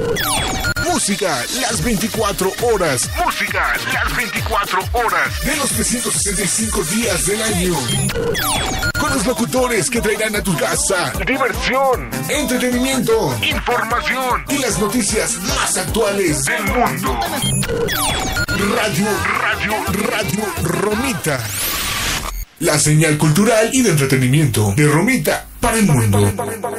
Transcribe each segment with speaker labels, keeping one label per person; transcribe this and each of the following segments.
Speaker 1: Música las 24 horas. Música las 24 horas. De los 365 días del año. Con los locutores que traerán a tu casa diversión, entretenimiento, información y las noticias más actuales del mundo. Radio Romita. La señal cultural y de entretenimiento de Romita para el mundo.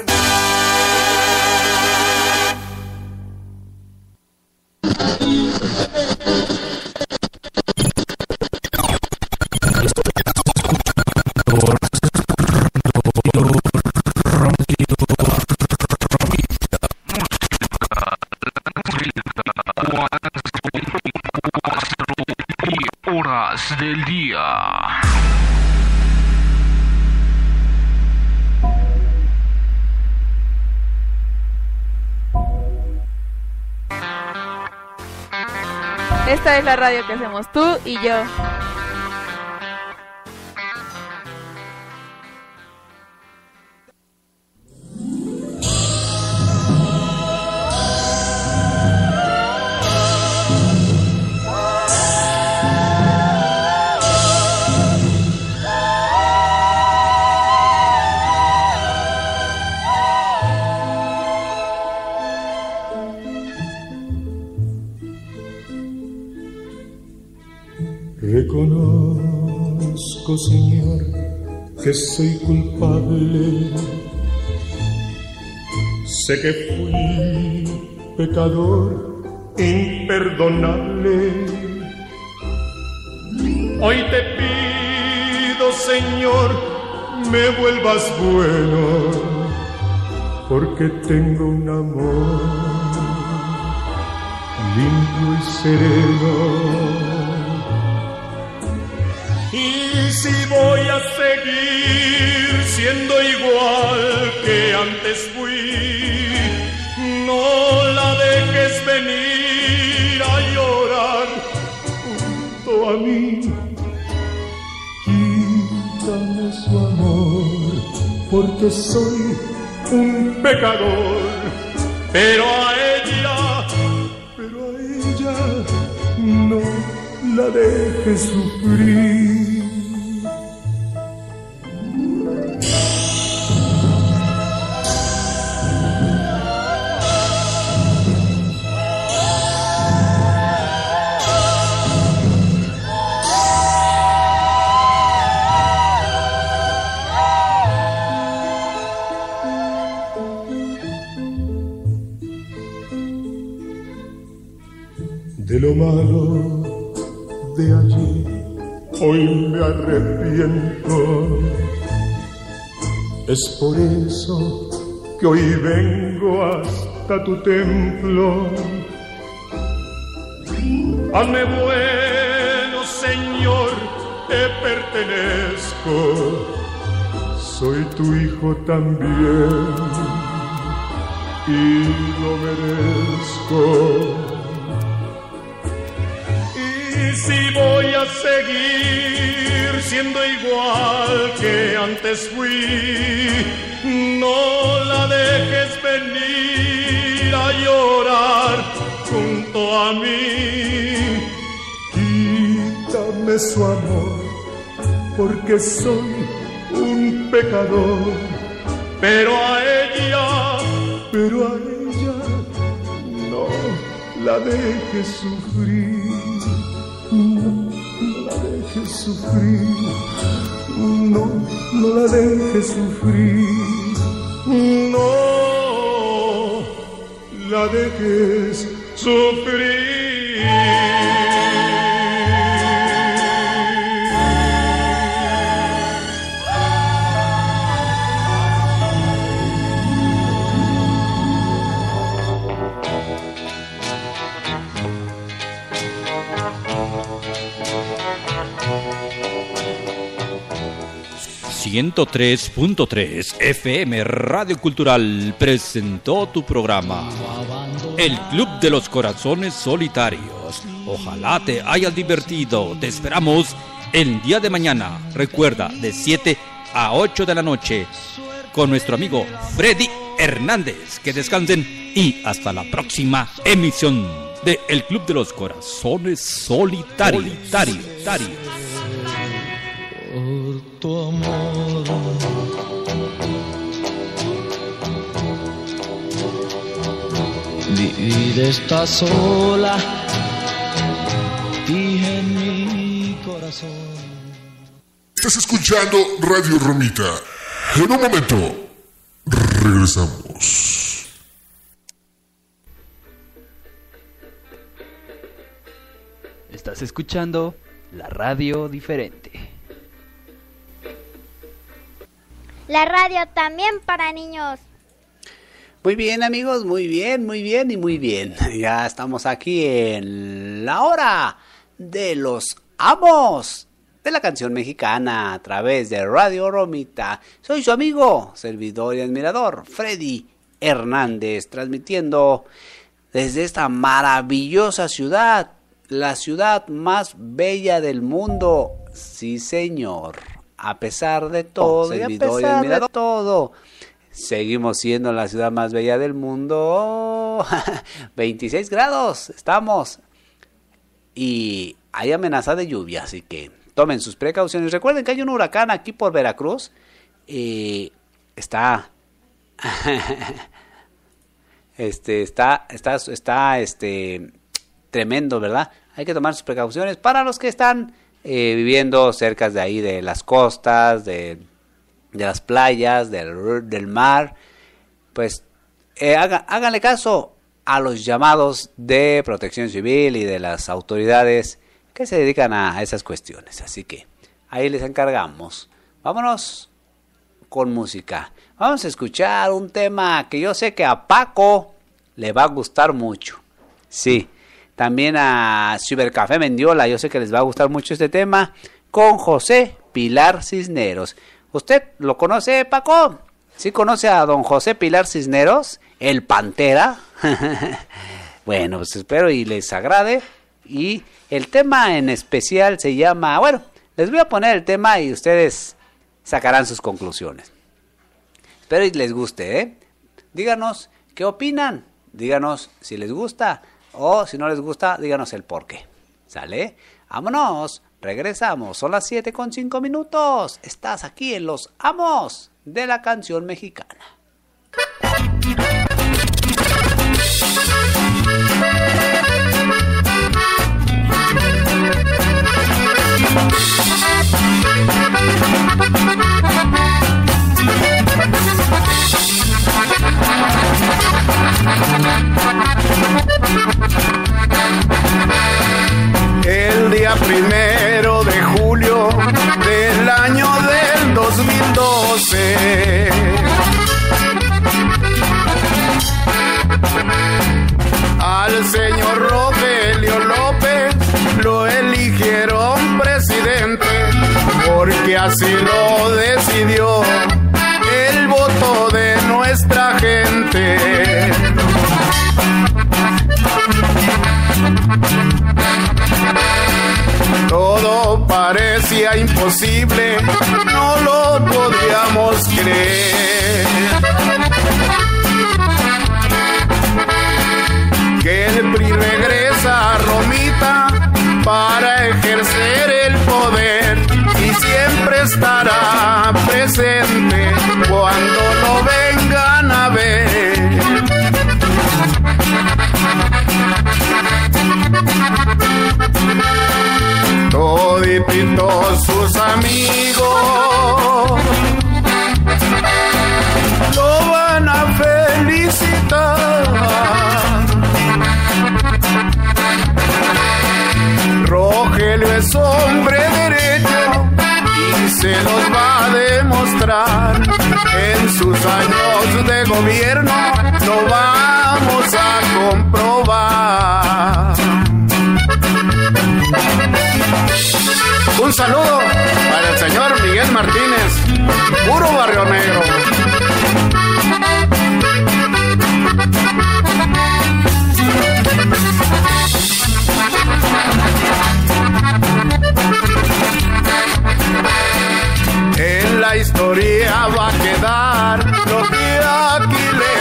Speaker 2: Horas del día.
Speaker 3: Esta es la radio que hacemos tú y yo.
Speaker 4: Reconozco, Señor, que soy culpable. Sé que fui pecador imperdonable. Hoy te pido, Señor, me vuelvas bueno, porque tengo un amor limpio y sereno. Y si voy a seguir siendo igual que antes fui, no la dejes venir a llorar junto a mí. Quítame su amor, porque soy un pecador, pero a ella no la dejes sufrir. De lo malo de allí hoy me arrepiento. Es por eso que hoy vengo hasta tu templo. Hazme bueno, Señor, te pertenezco. Soy tu hijo también y lo merezco. Si voy a seguir siendo igual que antes fui, no la dejes venir a llorar junto a mí. Quítame su amor, porque soy un pecador, pero a ella no la dejes sufrir. No la dejes sufrir, no la dejes sufrir, no la dejes sufrir.
Speaker 5: ...103.3 FM Radio Cultural presentó tu programa El Club de los Corazones Solitarios. Ojalá te hayas divertido. Te esperamos el día de mañana. Recuerda, de 7 a 8 de la noche con nuestro amigo Freddy Hernández. Que descansen y hasta la próxima emisión de El Club de los Corazones Solitarios.
Speaker 2: Por tu amor, mi vida está sola y en mi corazón.
Speaker 1: Estás escuchando Radio Romita. En un momento, regresamos.
Speaker 6: Estás escuchando la radio diferente.
Speaker 7: La radio también para niños.
Speaker 8: Muy bien, amigos, muy bien y muy bien. Ya estamos aquí en la hora de los amos de la canción mexicana a través de Radio Romita. Soy su amigo, servidor y admirador, Freddy Hernández, transmitiendo desde esta maravillosa ciudad, la ciudad más bella del mundo. Sí, señor. A pesar de todo, servidor y admirador, de todo, seguimos siendo la ciudad más bella del mundo. 26 grados estamos. Y hay amenaza de lluvia, así que tomen sus precauciones. Recuerden que hay un huracán aquí por Veracruz. Está tremendo, ¿verdad? Hay que tomar sus precauciones para los que están viviendo cerca de ahí, de las costas, de las playas, del mar. Pues háganle caso a los llamados de Protección Civil y de las autoridades que se dedican a esas cuestiones. Así que ahí les encargamos. Vámonos con música. Vamos a escuchar un tema que yo sé que a Paco le va a gustar mucho. Sí. También a Cibercafé Mendiola, yo sé que les va a gustar mucho este tema, con José Pilar Cisneros. ¿Usted lo conoce, Paco? ¿Sí conoce a don José Pilar Cisneros, el Pantera? Bueno, pues espero y les agrade. Y el tema en especial se llama... Bueno, les voy a poner el tema y ustedes sacarán sus conclusiones. Espero y les guste, ¿eh? Díganos qué opinan, díganos si les gusta. O si no les gusta, díganos el por qué. ¿Sale? Vámonos, regresamos. Son las 7:05. Estás aquí en Los Amos de la Canción Mexicana.
Speaker 9: El día 1 de julio del año del 2012, al señor Rogelio López lo eligieron presidente, porque así lo decidió el voto de nuestra gente. Todo parecía imposible, no lo podíamos creer. Que el PRI regresa a Romita para ejercer el poder y siempre estará presente cuando lo vengan a ver. Todititos sus amigos lo van a felicitar. Rogelio es hombre derecho y se los va a demostrar. En sus años de gobierno lo vamos a comprobar. Un saludo para el señor Miguel Martínez, puro Barrio Negro. En la historia va a quedar lo que aquí le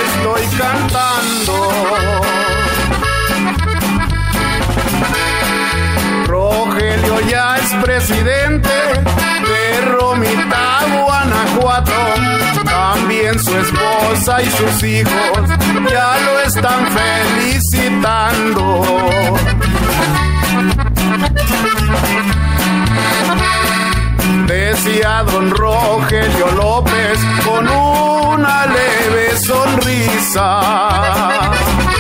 Speaker 9: presidente de Romita, Guanajuato. También su esposa y sus hijos ya lo están felicitando. Decía don Rogelio López con una leve sonrisa: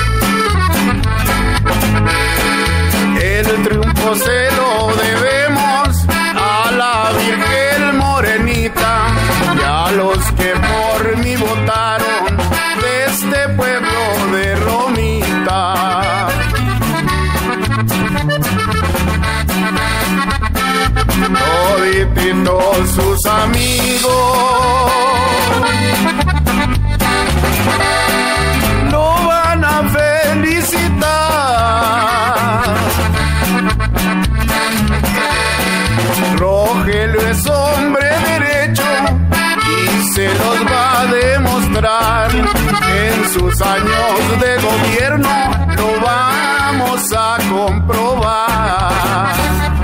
Speaker 9: el triunfo se lo debemos a la Virgen Morenita y a los que por mí votaron de este pueblo de Romita. Todititos sus amigos lo van a felicitar. Rogelio es hombre derecho y se los va a demostrar. En sus años de gobierno lo vamos a comprobar.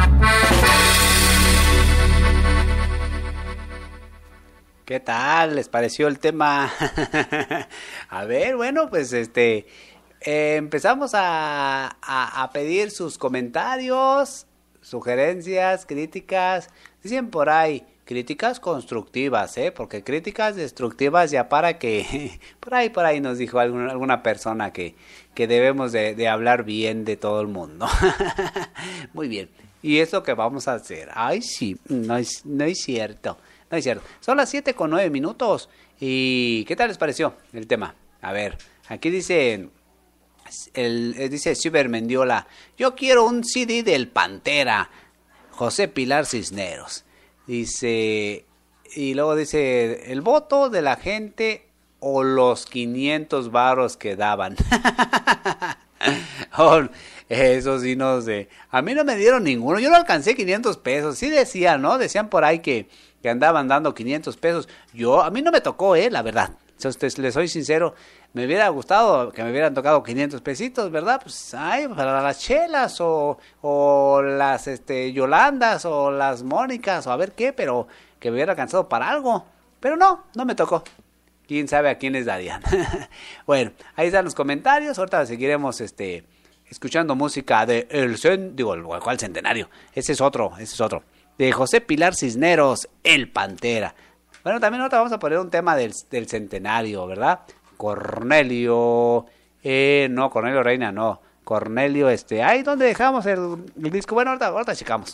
Speaker 8: ¿Qué tal? ¿Les pareció el tema? A ver, bueno, pues empezamos a pedir sus comentarios, sugerencias, críticas. Dicen por ahí, críticas constructivas, porque críticas destructivas ya para que... Por ahí nos dijo alguna persona que debemos de hablar bien de todo el mundo. Muy bien. ¿Y eso qué vamos a hacer? Ay, sí, no es cierto. No es cierto. Son las 7:09. ¿Y qué tal les pareció el tema? A ver, aquí dice Ciber Mendiola: yo quiero un CD del Pantera, José Pilar Cisneros. Dice, y luego dice, el voto de la gente o los 500 varos que daban. Eso sí, no sé. A mí no me dieron ninguno. Yo no alcancé 500 pesos. Sí decían, ¿no? Decían por ahí que andaban dando 500 pesos. A mí no me tocó, la verdad. Les soy sincero. Me hubiera gustado que me hubieran tocado 500 pesitos, ¿verdad? Pues, para las chelas o las Yolandas o las Mónicas o a ver qué, pero que me hubiera alcanzado para algo. Pero no me tocó. ¿Quién sabe a quién les darían? Bueno, ahí están los comentarios. Ahorita seguiremos escuchando música de ¿cuál centenario? Ese es otro. De José Pilar Cisneros, el Pantera. Bueno, también ahorita vamos a poner un tema del centenario, ¿verdad? Cornelio Reina, no. Cornelio, ahí donde dejamos el disco. Bueno, ahorita checamos.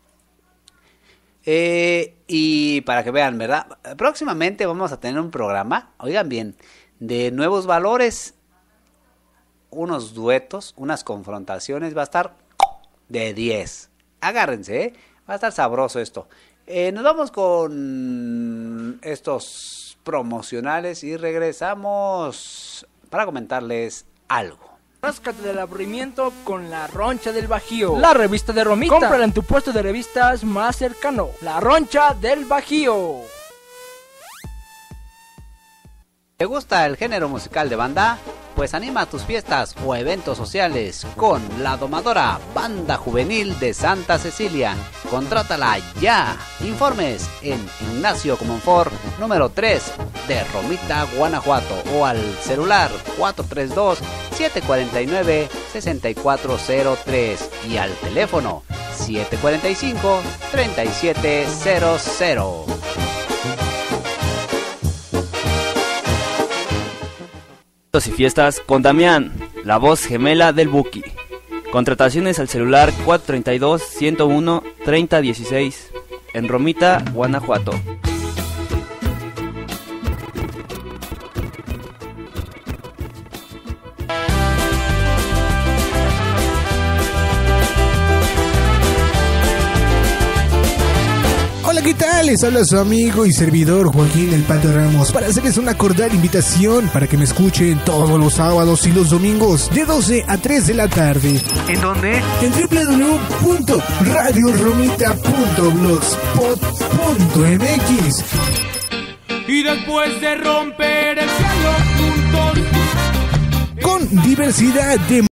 Speaker 8: Y para que vean, ¿verdad? Próximamente vamos a tener un programa, oigan bien, de nuevos valores, unos duetos, unas confrontaciones, va a estar de 10. Agárrense, va a estar sabroso esto. Nos vamos con estos promocionales y regresamos para comentarles algo.
Speaker 10: Ráscate del aburrimiento con La Roncha del Bajío, la revista de Romita. Cómprala en tu puesto de revistas más cercano. La Roncha del Bajío.
Speaker 8: ¿Te gusta el género musical de banda? Pues anima tus fiestas o eventos sociales con La Domadora, banda juvenil de Santa Cecilia. Contrátala ya. Informes en Ignacio Comonfort, número 3 de Romita, Guanajuato, o al celular 432-749-6403 y al teléfono 745-3700.
Speaker 11: Y fiestas con Damián, la voz gemela del Buki. Contrataciones al celular 432-101-3016 en Romita, Guanajuato.
Speaker 12: ¿Qué tal? Les habla su amigo y servidor Joaquín El Pato Ramos para hacerles una cordial invitación para que me escuchen todos los sábados y los domingos de 12 a 3 de la tarde. ¿En dónde? En www.radioromita.blogspot.mx.
Speaker 13: Y después de romper el cielo juntos,
Speaker 12: con diversidad de